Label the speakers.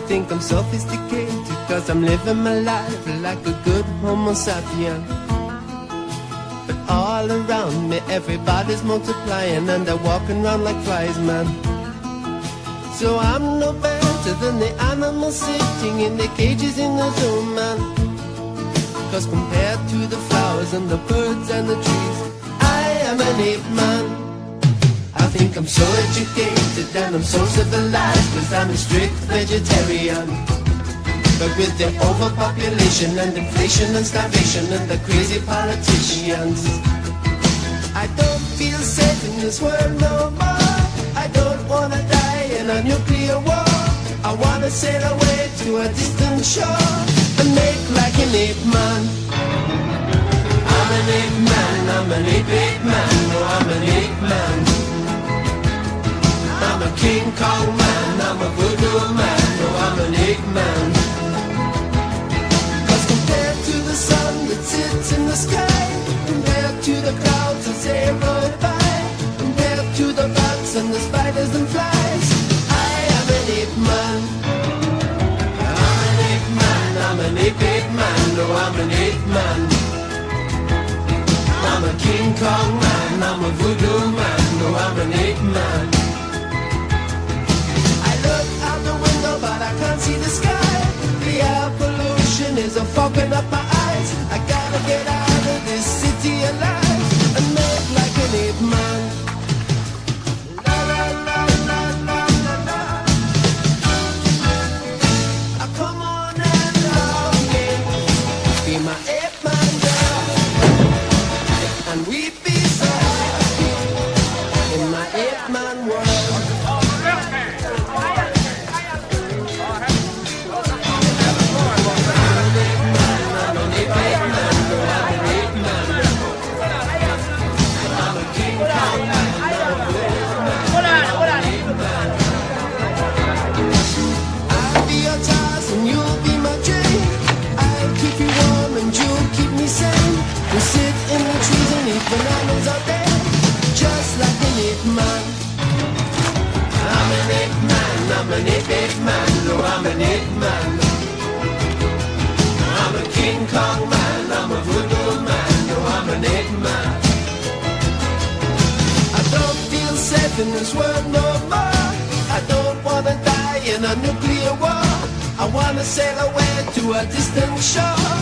Speaker 1: think I'm sophisticated, cause I'm living my life like a good homo sapien. But all around me everybody's multiplying, and they're walking around like flies, man. So I'm no better than the animals sitting in the cages in the zoo, man. Cause compared to the flowers and the birds and the trees, I am an ape man. I think I'm so educated and I'm so civilized, cause I'm a strict vegetarian. But with the overpopulation and inflation and starvation and the crazy politicians, I don't feel safe in this world no more. I don't wanna die in a nuclear war. I wanna sail away to a distant shore and make like an ape man. I'm an ape man, I'm an ape man, no, I'm an ape man. I'm a King Kong man, I'm a voodoo man, no, I'm an ape man. Cause compared to the sun that sits in the sky, compared to the clouds that say roll by, compared to the bugs and the spiders and flies, I am an ape man. I'm an ape man, I'm an ape man, no, I'm an ape man. I'm a King Kong man, I'm a voodoo man, no, I'm an ape man. I look out the window but I can't see the sky. The air pollution is fogging up my eyes. I gotta get out of this city alive and make like an ape man. La la la la la la la. Come on and love me, be my ape man girl, and we be so happy in my ape man world. I'll be your Tars and you'll be my Jane. I'll keep you warm and you'll keep me sane. We'll sit in the trees and eat bananas all day, just like an ape man. I'm an ape man, I'm an ape man, no, I'm an ape man. I'm a King Kong man, I'm a voodoo man, no, I'm an ape man. I don't feel safe in this world no more. I don't wanna die in a nuclear war. I wanna sail away to a distant shore